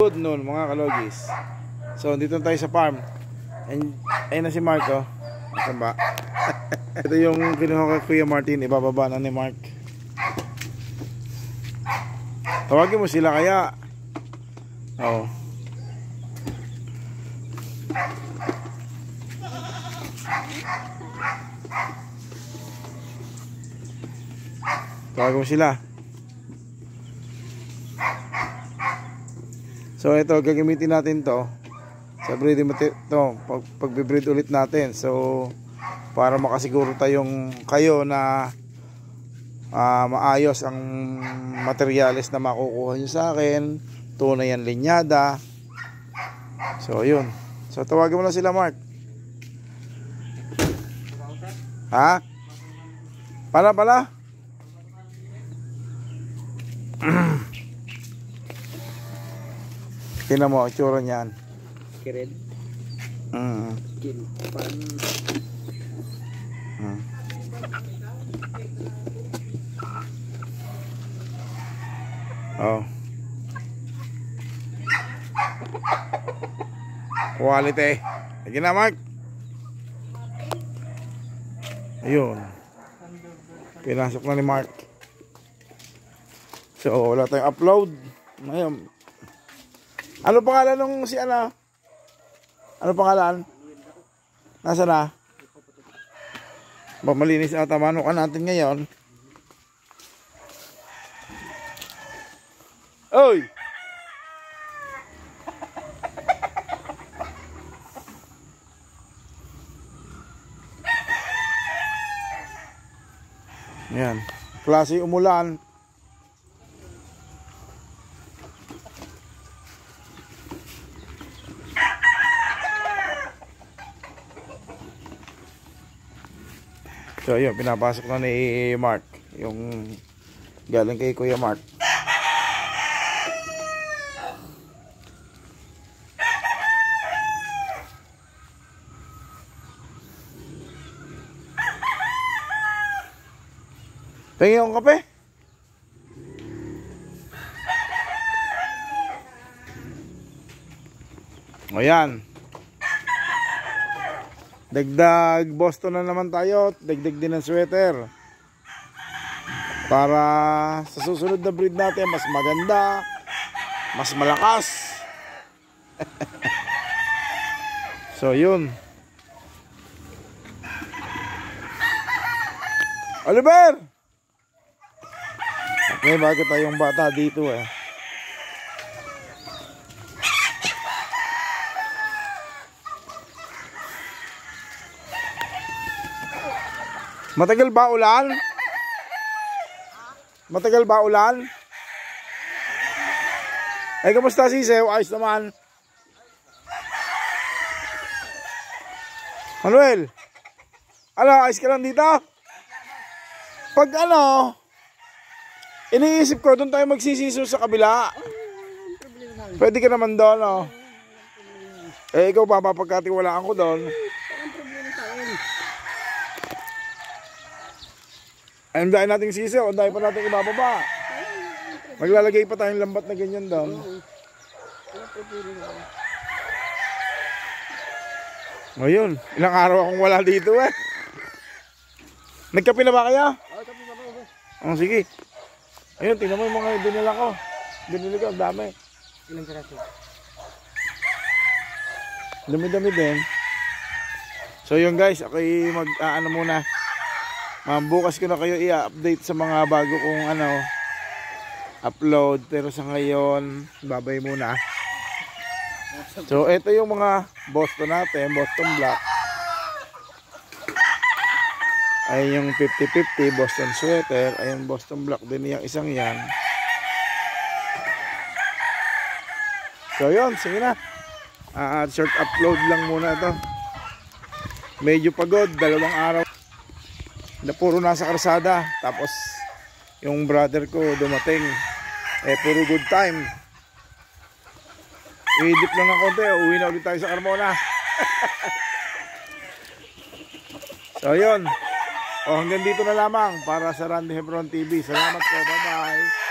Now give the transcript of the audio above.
Good noon mga kalogis. So dito tayo sa farm. And ayun na si Mark, oh. Saan ba? Ito yung kinuha kay Kuya Martin. Ibababa na ni Mark. Tawagin mo sila kaya. Oo. Tawagin mo sila. So ito, gagamitin natin to sa breeding to, pag-breed ulit natin. So para makasiguro tayong kayo na maayos ang materyales na makukuha nyo sa akin, tunay ang linyada. So yun. So tawagin mo na sila, Mark. Ha? Pala? Tingnan mo, itsura niyan. Kired. Kinpan. Oh. Quality. Lagi na, Mark. Ayun. Pinasok na ni Mark. So, wala tayong upload. Ngayon. Ano pangalan nung si ano? Ano pangalan? Nasaan na? Malinis na tamanukan natin ngayon. Oy! Yan. Klase umulan. So yun, pinapasok na ni Mark yung galing kay Kuya Mark. Tingin yung kape. O yan. Dagdag Boston na naman tayo. Dagdag din ng sweater. Para sa susunod na breed natin, mas maganda, mas malakas. So yun. Oliver! May bago tayong bata dito eh. Matagal ba ulan? Matagal ba ulan? Ay, kamusta si Sew? Ayos naman. Manuel? Ano, ayos ka lang dito? Pag ano, iniisip ko, doon tayo magsisiso sa kabila. Pwede ka naman doon, oh. Eh, ikaw pa, papagkatiwalaan ko doon. Ang dahil nating sisiw, ang dahil pa nating ibababa. Maglalagay pa tayong lambat na ganyan doon. Ngayon, ilang araw akong wala dito eh. Nagkape na ba kaya? Oh, sige. Ayun, tingnan mo yung mga binila ko. Binili ko, ang dami. Ilang karato? Dami-dami din. So yun guys, ako'y mag-ano muna. Bukas ko na kayo i-update sa mga bago kong upload. Pero sa ngayon, babay muna. So ito yung mga Boston natin, Boston Black. Ay yung 50-50 Boston sweater. Ayun Boston Black din yung isang yan. So yun, sige na. Short upload lang muna ito. Medyo pagod, 2 araw na puro nasa karsada. Tapos yung brother ko dumating, puro good time. I-dip lang ng konti, uwi na ulit tayo sa Carmona. So yun, hanggang dito na lamang para sa Randy Hebron TV. Salamat po, bye bye.